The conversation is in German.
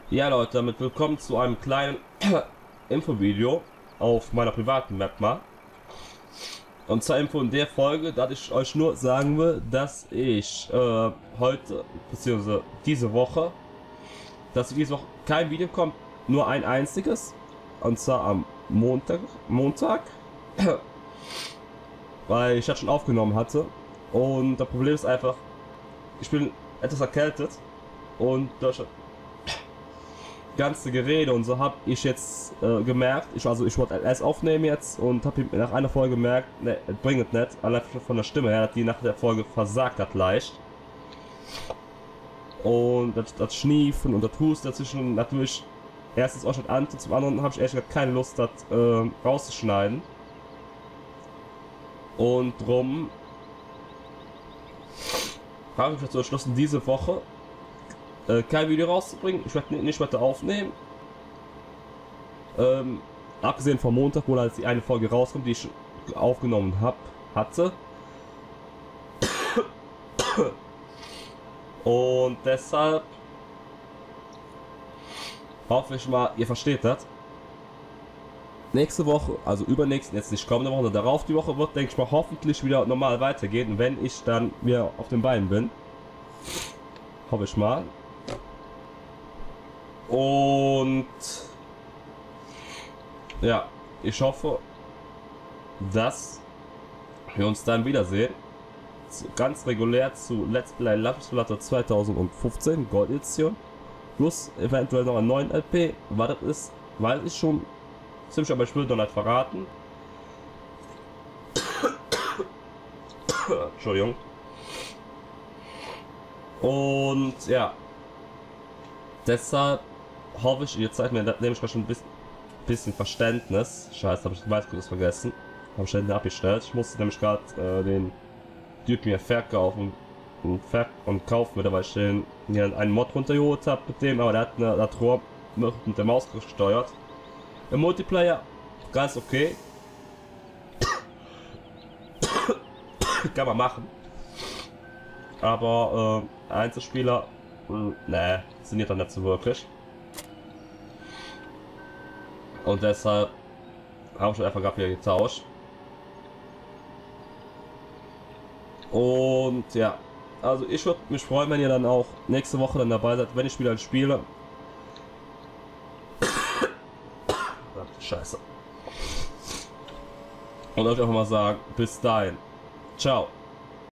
Ja Leute, damit willkommen zu einem kleinen Infovideo auf meiner privaten Map mal. Und zur Info in der Folge, da ich euch nur sagen will, dass ich heute, beziehungsweise diese Woche, dass diese Woche kein Video kommt, nur ein einziges. Und zwar am Montag, weil ich das schon aufgenommen hatte. Und das Problem ist einfach, ich bin etwas erkältet und durch ganze Gerede und so habe ich jetzt gemerkt, ich wollte erst aufnehmen jetzt und habe nach einer Folge gemerkt, ne, bringt nicht, allein von der Stimme her, dass die nach der Folge versagt hat leicht. Und das Schniefen und das Husten dazwischen natürlich erstens auch schon an, zum anderen habe ich ehrlich gesagt keine Lust, das rauszuschneiden. Und drum habe ich dazu entschlossen, diese Woche kein Video rauszubringen. Ich werde nicht weiter aufnehmen. Abgesehen vom Montag, wo halt die eine Folge rauskommt, die ich aufgenommen hatte. Und deshalb hoffe ich mal, ihr versteht das. Nächste Woche, also übernächste, jetzt nicht kommende Woche, sondern darauf die Woche wird, denke ich mal, hoffentlich wieder normal weitergehen, wenn ich dann wieder auf den Beinen bin. Hoffe ich mal. Und ja, ich hoffe, dass wir uns dann wiedersehen. Ganz regulär zu Let's Play Lapis Simulator 2015 Gold Edition. Plus eventuell noch einen neuen LP. Was das ist, weiß ich schon ziemlich, aber ich will noch nicht verraten. Entschuldigung. Und ja, deshalb hoffe ich, ihr zeigt mir dementsprechend ein bisschen Verständnis. Scheiße, habe ich weiß kurz vergessen. Habe ich schnell abgestellt. Ich musste nämlich gerade den Duke mir verkaufen und kaufen wieder, weil ich den hier einen Mod runtergeholt habe mit dem, aber der hat das Rohr mit der Maus gesteuert. Im Multiplayer ganz okay. Kann man machen. Aber Einzelspieler, ne, sind dann nicht so wirklich. Und deshalb habe ich einfach gerade wieder getauscht. Und ja, also ich würde mich freuen, wenn ihr dann auch nächste Woche dann dabei seid, wenn ich wieder spiele. Scheiße. Und euch einfach mal sagen, bis dahin. Ciao.